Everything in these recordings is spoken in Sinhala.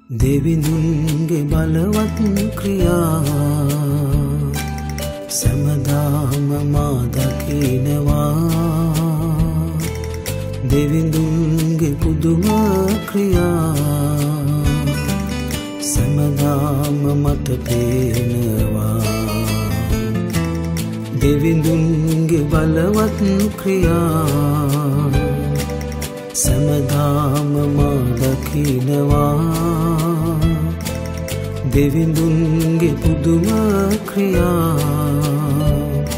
දෙවිඳුන්ගේ බලවත් ක්‍රියා සැමදාම මා දකිනවා. දෙවිඳුන්ගේ පුදුම ක්‍රියා සැමදාම මට පේනවා. දෙවිඳුන්ගේ බලවත් ක්‍රියා සැමදාම මා දකිනවා. දෙවිඳුන්ගේ පුදුම ක්‍රියා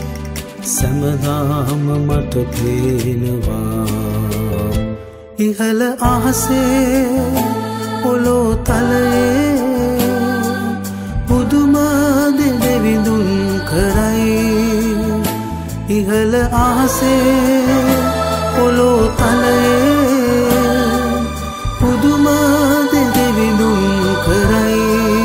සැමදාම මට පේනවා. ඉහළ අහසේ පොළොව තලයේ පුදුම දෙවිඳුන් කරයි. ඉහළ අහසේ පොළොව තලයේ පුදුම දෙවිඳුන් කරයි.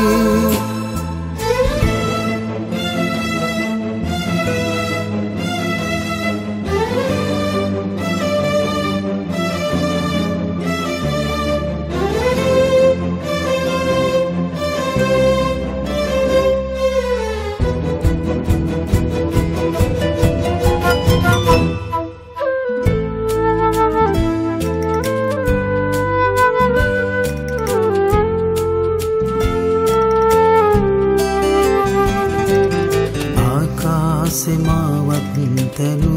මාවත් තැනු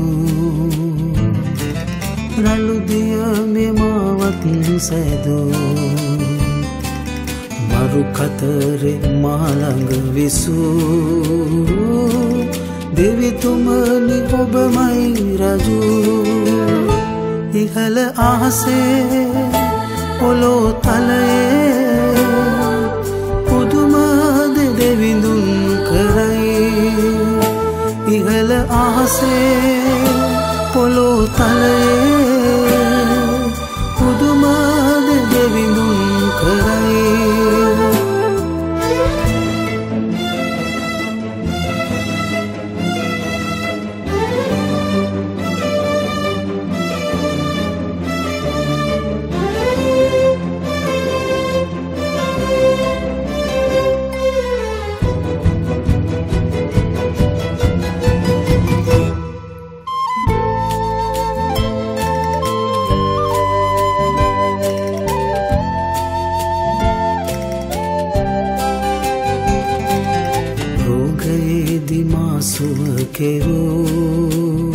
රළුදිය මෙමාවත් සැදූ මරු කතරේ මාළඟ විසූ දෙවිතුමනි ඔබමයි රජු. ඉහළ අහසේ පොළොව තලයේ පුදුම දෙවිඳුන් කරයි. ඉහළ අහසේ පොළොව තලයේ පුදුම දෙවිඳුන් කරයි. සුව කෙරූ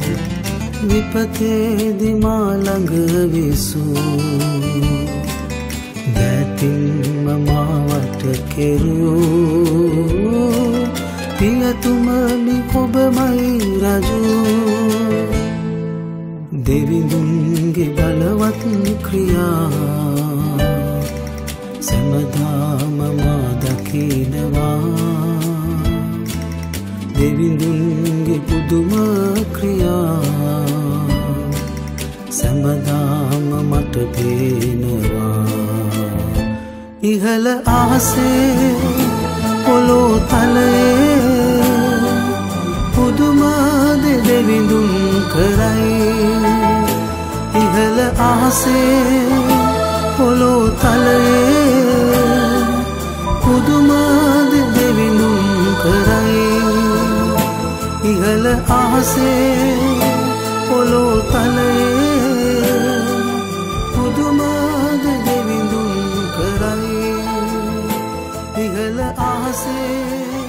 විපතේදි මා ළඟ විසූ දැතින්ම මාවට කෙරූ පියතුමනි ඔබමයි රජු. දෙවිඳුන්ගේ බලවත් ක්‍රියා සැමදාම මා දකිනවා. දෙවිඳුන්ගේ පුදුම ක්‍රියා සැමදාම මට පේනවා. ඉහළ අහසේ පොළොව තලයේ පුදුම දෙවිඳුන් කරයි. ඉහළ අහසේ පොළොව තලයේ පුදුම දෙවිඳුන් කරයි. ඉහළ අහසේ පොළොව තලයේ පුදුම දෙවිඳුන් කරයි. ඉහළ අහසේ